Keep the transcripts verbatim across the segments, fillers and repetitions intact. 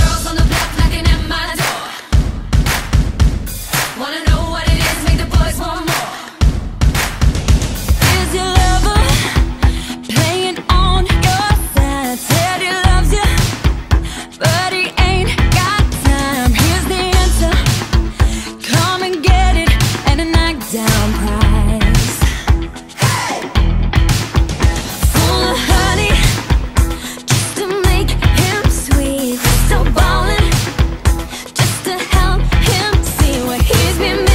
girls on the block knocking at my door. Wanna know what it is, make the boys want more. Is your lover playing on your side? Said he loves you, but he ain't got time. Here's the answer: come and get it, and a knockdown prize. Hey! Full of honey, just to make him sweet. So ballin', just to help him see what he's been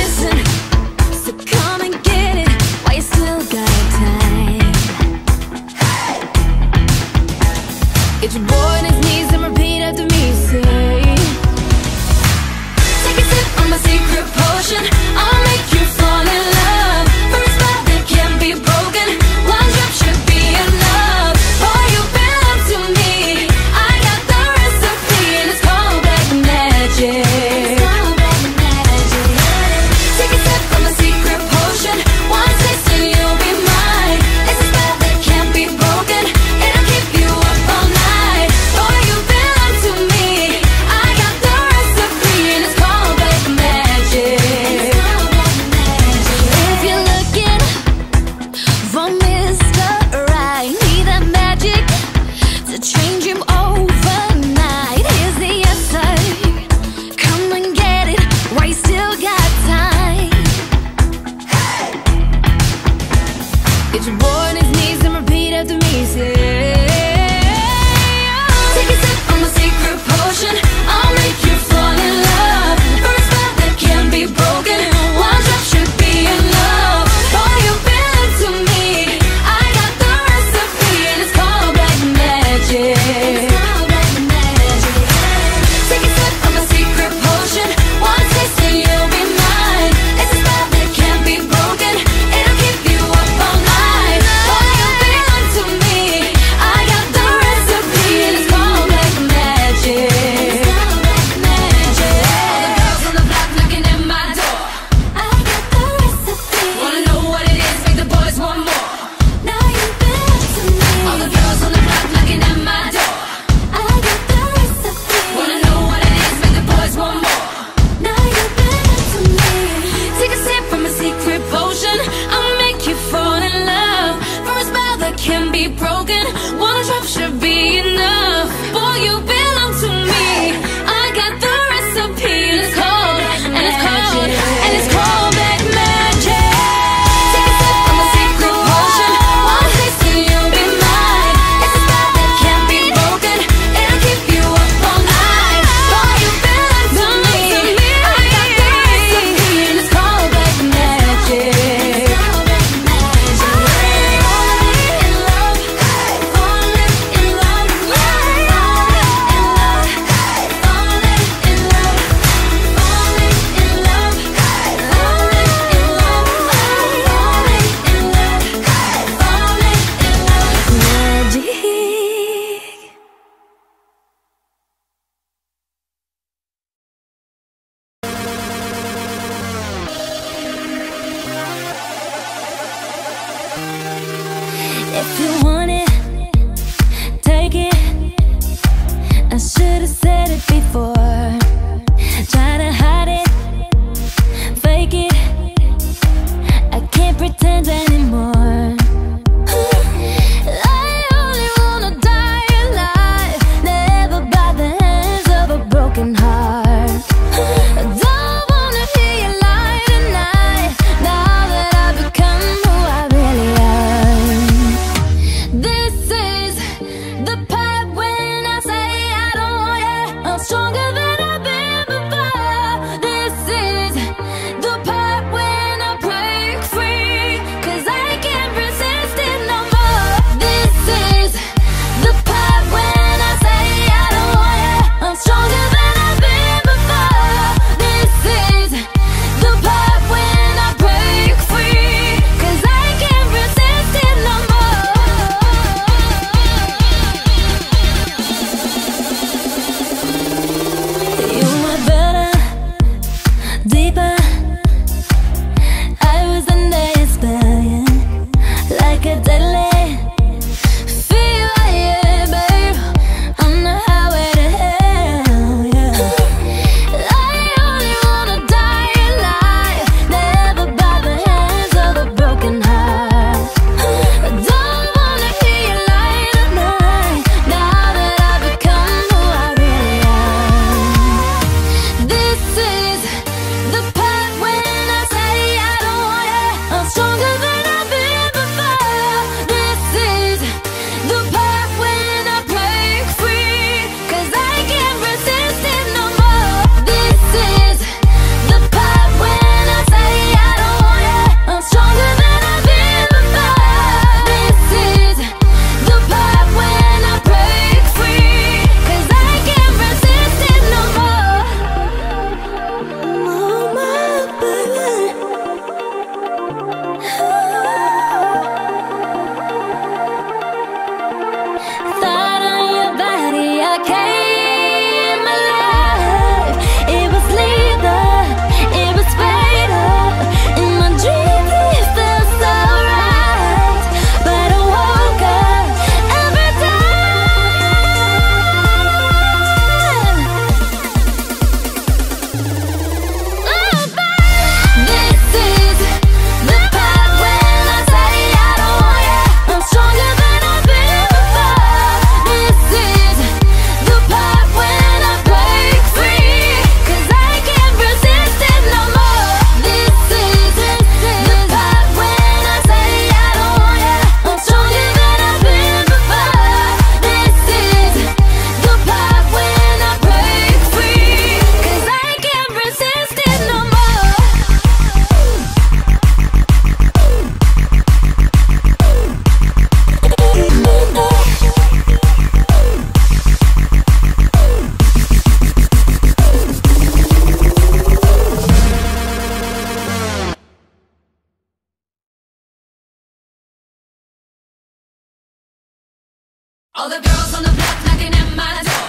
All the girls on the block knocking at my door.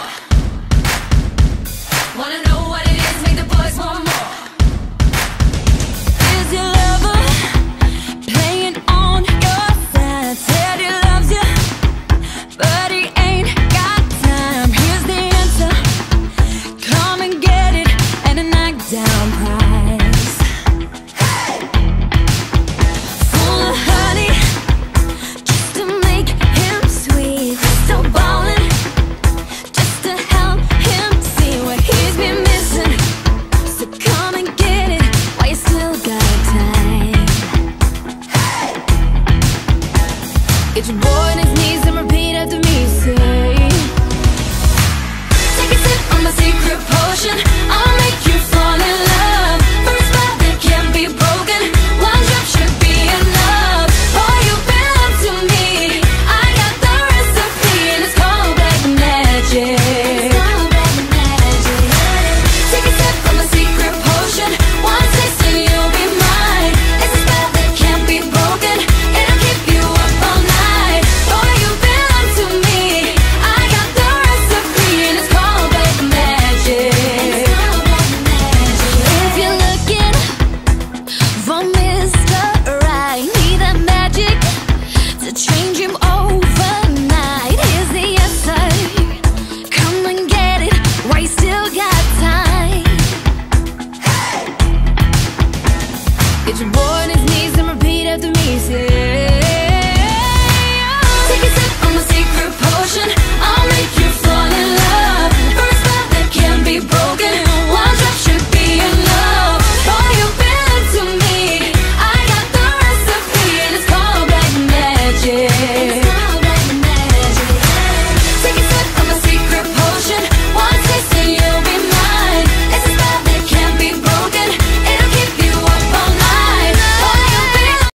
Wanna know what it is, make the boys want more. Is your lover playing on your side? Said he loves you, but he ain't got time. Here's the answer, come and get it, and a knockdown prize. Full of honey, just to make him sweet. So ballin', just to help him see what he's been missing. So come and get it while you still got time. Get your boy on his knees and repeat after me, say, take a sip on my secret potion, I'll make you fall in love.